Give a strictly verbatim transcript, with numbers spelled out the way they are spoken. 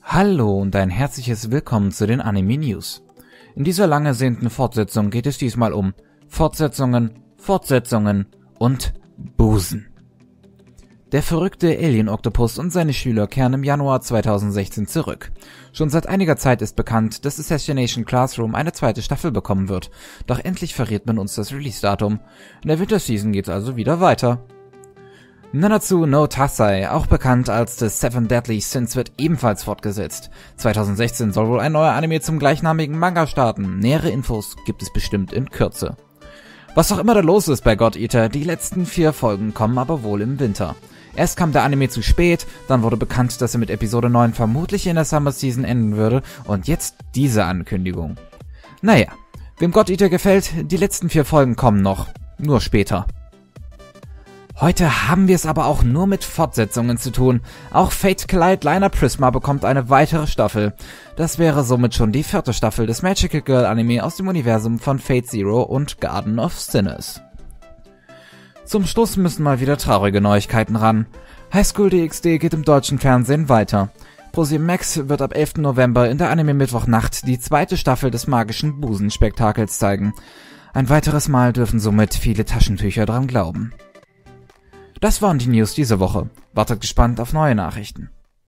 Hallo und ein herzliches Willkommen zu den Anime News. In dieser lang ersehnten Fortsetzung geht es diesmal um Fortsetzungen, Fortsetzungen und Busen. Der verrückte Alien-Oktopus und seine Schüler kehren im Januar zweitausendsechzehn zurück. Schon seit einiger Zeit ist bekannt, dass Assassination Classroom eine zweite Staffel bekommen wird, doch endlich verrät man uns das Release-Datum. In der Winterseason geht's also wieder weiter. Nanatsu no Tatsai, auch bekannt als The Seven Deadly Sins, wird ebenfalls fortgesetzt. zweitausendsechzehn soll wohl ein neuer Anime zum gleichnamigen Manga starten. Nähere Infos gibt es bestimmt in Kürze. Was auch immer da los ist bei God Eater, die letzten vier Folgen kommen aber wohl im Winter. Erst kam der Anime zu spät, dann wurde bekannt, dass er mit Episode neun vermutlich in der Summer Season enden würde und jetzt diese Ankündigung. Naja, wem God Eater gefällt, die letzten vier Folgen kommen noch, nur später. Heute haben wir es aber auch nur mit Fortsetzungen zu tun. Auch Fate Collide Liner Prisma bekommt eine weitere Staffel. Das wäre somit schon die vierte Staffel des Magical Girl Anime aus dem Universum von Fate Zero und Garden of Sinners. Zum Schluss müssen mal wieder traurige Neuigkeiten ran. High School D X D geht im deutschen Fernsehen weiter. ProSieben Max wird ab elften November in der Anime Mittwochnacht die zweite Staffel des magischen Busenspektakels zeigen. Ein weiteres Mal dürfen somit viele Taschentücher dran glauben. Das waren die News diese Woche. Wartet gespannt auf neue Nachrichten.